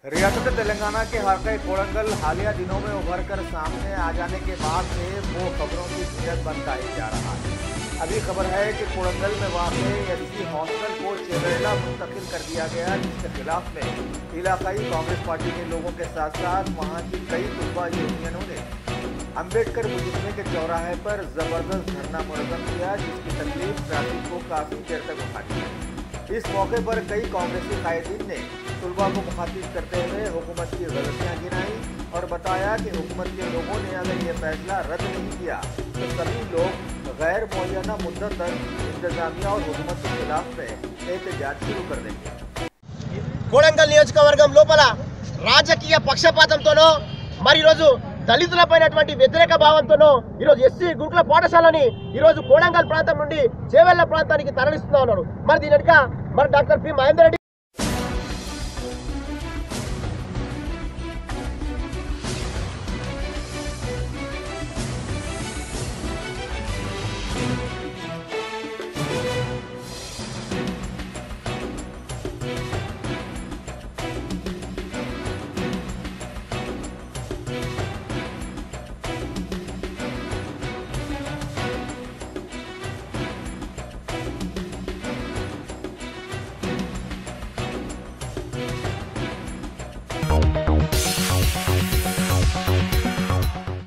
रियासत तेलंगाना के हल्का कोड़ंगल हालिया दिनों में उभर कर सामने आ जाने के बाद से वो खबरों की झंझट बनता ही जा रहा है। अभी खबर है कि कोड़ंगल में वाक़ एससी हॉस्टल को चेवेला मुंतकिल कर दिया गया, जिसके खिलाफ में इलाकाई कांग्रेस पार्टी के लोगों के साथ साथ वहाँ की कई तलबा यूनियनों ने अम्बेडकर मुजस्मे के चौराहे पर जबरदस्त धरना मुनज़्ज़म किया, जिसकी तकलीफ ट्रैफिक को काफी देर तक उठाती है। इस मौके पर कई कांग्रेसी कायदीन ने तलबा को मुखातिब करते हुए हुकूमत की गलतियां गिनाई और बताया कि हुकूमत के लोगों ने अगर ये फैसला रद्द नहीं किया तो सभी लोग गैर मुअय्यना मुद्दत तक इंतजामिया और हुकूमत के खिलाफ में एहतजाज शुरू कर देंगे। कोड़ंगल నియోజకవర్గం లోపల రాజకీయ పక్షపాతంతోనో మరి రోజు దళితులపైనటువంటి వ్యతిరేక భావంతోనో ఈరోజు ఎస్సీ గురుకుల పాఠశాలని ఈరోజు కోడంగల్ ప్రాంతం నుండి చేవెళ్ల ప్రాంతానికి తరలిస్తున్నా ఉన్నారు। మరి దీని వెనుక మరి డాక్టర్ పి మహేందర్ రెడ్డి